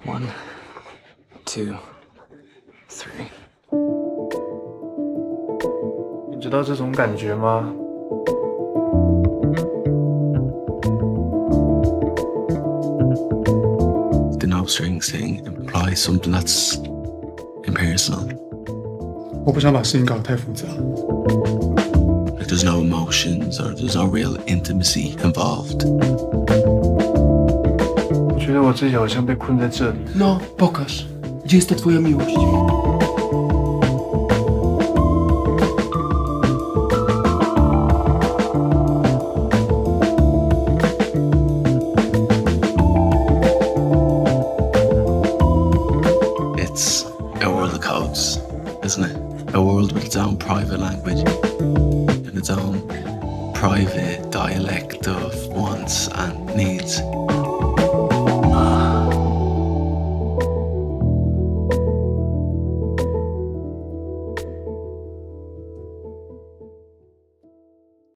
1, 2, 3。 你知道这种感觉吗？ The no strings thing implies something that's impersonal. 我不想把事情搞得太复杂。 Like there's no emotions or there's no real intimacy involved. 我觉得我自己好像被困在这里。 No, pokaż. Gdzie jest ta twoja miłość? It's a world of codes, isn't it? A world with its own private language and its own private dialect of wants and needs.